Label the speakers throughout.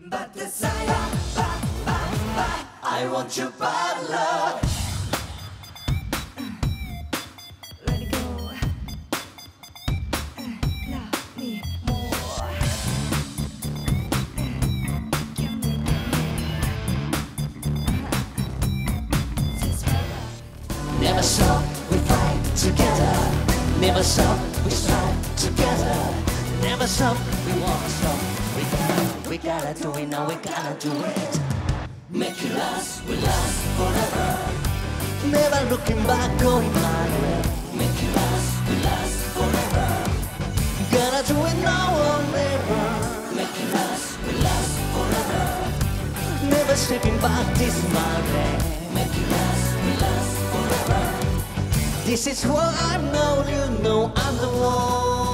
Speaker 1: But desire, I want your bad love. Let it go. Love me more. Give me. Never saw we fight together. Never saw we strive together. Never saw we won't stop. We gotta do it now, we gotta do it. Make it last, we last forever. Never looking back, going my way. Make it last, we last forever. Gotta do it now or never. Make it last, we last forever. Never stepping back, this is my way. Make it last, we last forever. This is what I know, you know I'm the one.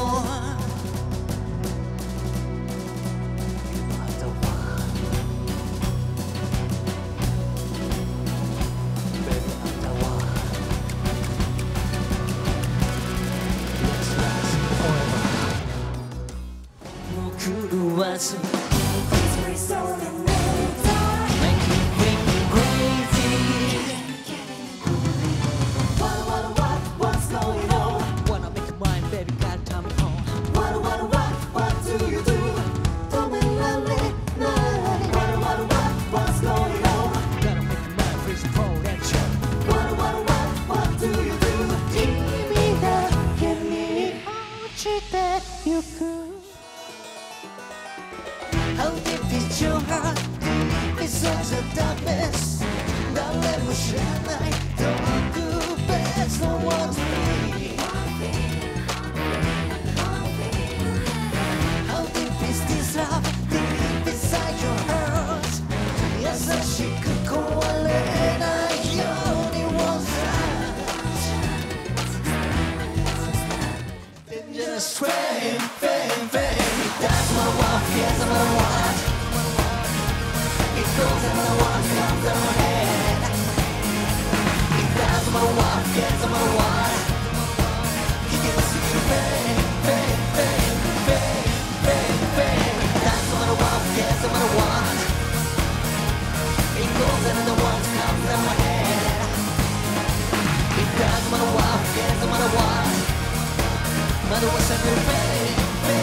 Speaker 1: Was what's going on? Wanna make it mine, baby, got time at home. What do you do? Tell me lovely night. What's going on? Gotta make it mine, freeze and fold and chill. What do you do? Give me that you could. How deep is your heart? It's such a darkness. Darling, we share night. Don't do best, no one's free. How deep is this love? Deep inside your heart. Yes, I she could go a little. You only want that. Just fame. That's my wife, yes, I'm a wife. It goes and my wife comes in my head. That's my wife, yes, I'm a wife. You can see fame. That's my wife, yes, I'm a wife. It goes and the wife comes in my head. That's my wife, yes, I'm a wife. Mother was a new fame.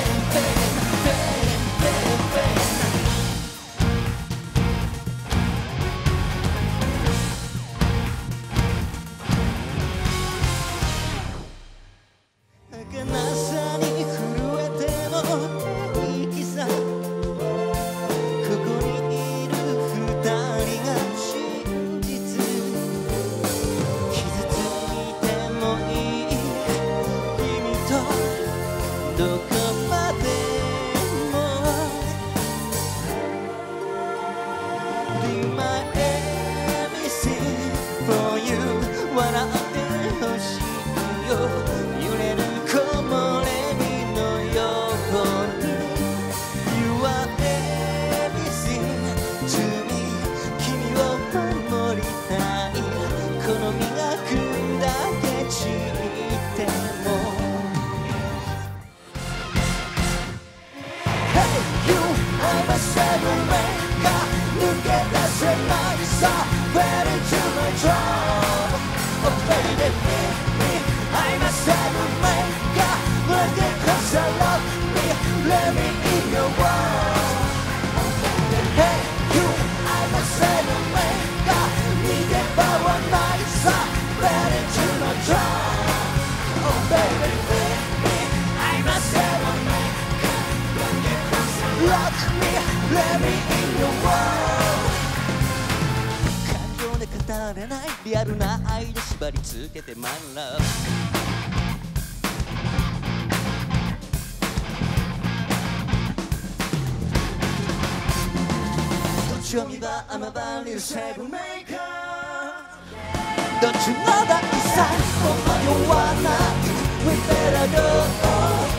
Speaker 1: Let me in your world. 感情で語れないリアルな愛で縛り付けて My love。 Show me that I'm a value table maker. Don't you know that inside of my wanna we better go.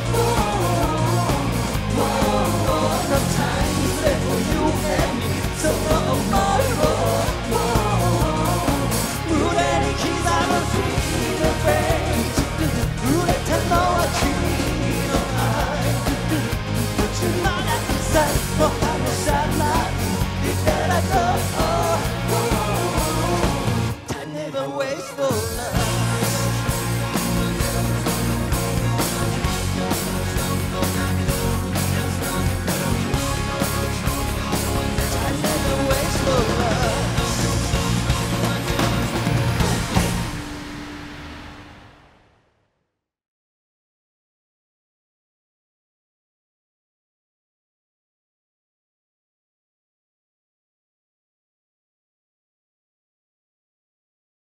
Speaker 1: No time is left for you and me. So no tomorrow. 胸に刻む See the face. 触れたのは君の愛。Don't you know that inside もう離さない。 together.